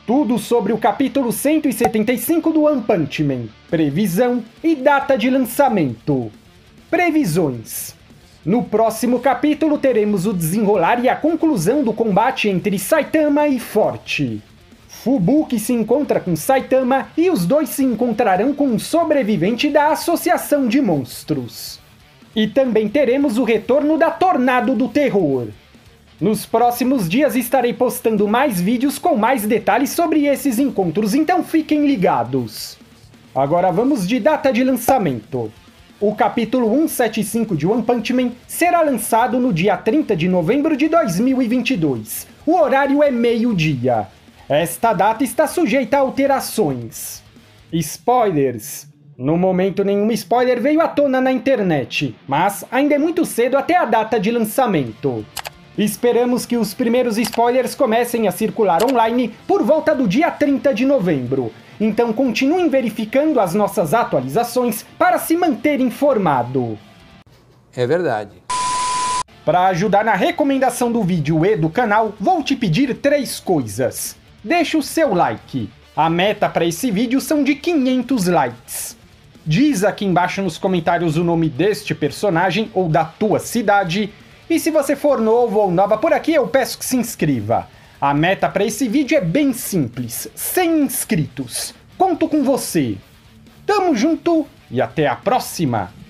Tudo sobre o capítulo 175 do One Punch Man, previsão e data de lançamento. Previsões. No próximo capítulo teremos o desenrolar e a conclusão do combate entre Saitama e Forte. Fubuki se encontra com Saitama e os dois se encontrarão com um sobrevivente da Associação de Monstros. E também teremos o retorno da Tornado do Terror. Nos próximos dias estarei postando mais vídeos com mais detalhes sobre esses encontros, então fiquem ligados. Agora vamos de data de lançamento. O capítulo 175 de One Punch Man será lançado no dia 30 de novembro de 2022. O horário é meio-dia. Esta data está sujeita a alterações. Spoilers. No momento nenhum spoiler veio à tona na internet, mas ainda é muito cedo até a data de lançamento. Esperamos que os primeiros spoilers comecem a circular online por volta do dia 30 de novembro. Então continuem verificando as nossas atualizações para se manter informado. É verdade. Para ajudar na recomendação do vídeo e do canal, vou te pedir 3 coisas. Deixa o seu like. A meta para esse vídeo são de 500 likes. Diz aqui embaixo nos comentários o nome deste personagem ou da tua cidade. E se você for novo ou nova por aqui, eu peço que se inscreva. A meta para esse vídeo é bem simples, 100 inscritos. Conto com você. Tamo junto e até a próxima!